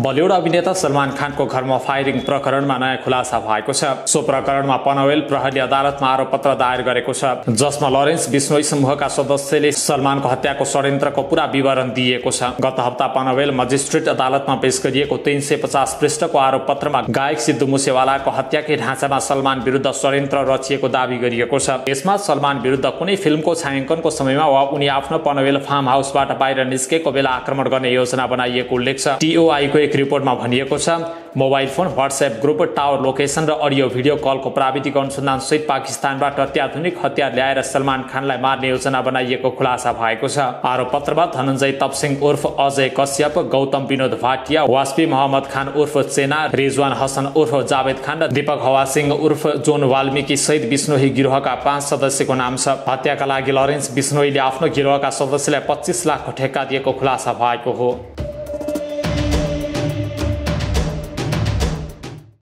Bollywood अभिनेता सलमान खानको घरमा फायरिङ प्रकरणमा नयाँ खुलासा भएको छ। सो प्रकरणमा पनवेल प्रहरी अदालतमा आरोपपत्र दायर गरेको छ, जसमा लरेन्स बिश्नोई समूहका सदस्यले सलमानको हत्याको षड्यन्त्रको पूरा विवरण दिएको छ। गत हप्ता पनवेल मजिस्ट्रेट अदालतमा पेश गरिएको 350 पृष्ठको आरोपपत्रमा गायक सिद्धू मुसेवालाको हत्याकै ढाँचामा सलमान विरुद्ध षड्यन्त्र रचिएको दावी गरिएको छ। यसमा सलमान विरुद्ध कुनै फिल्मको छायाङ्कनको समयमा वा उनी आफ्नो पनवेल फार्म हाउसबाट बाहिर निस्केको बेला आक्रमण गर्ने योजना बनाइएको उल्लेख छ। टीओआईको एक रिपोर्टमा भनिएको छ, mobile phone, WhatsApp group, tower location र अडियो भिडियो कलको प्राविधिक अनुसन्धान सहित पाकिस्तानबाट अत्याधुनिक हतियार ल्याएर सलमान खानलाई मार्ने योजना बनाइएको खुलासा भएको छ। आरोपपत्रमा धनञ्जय तपसिंह उर्फ अजय कश्यप, गौतम विनोद भाटिया, वास्पी मोहम्मद खान उर्फ चेना, रिजवान हसन उर्फ जावेद खान र दीपक हवा सिंह उर्फ जोन वाल्मीकि सहित बिश्नोई गिरोहका 5 सदस्यको नाम छ। हत्याका लागि लरेन्स बिश्नोईले आफ्नो गिरोहका सदस्यलाई 25 लाखको ठेक्का दिएको खुलासा भएको हो।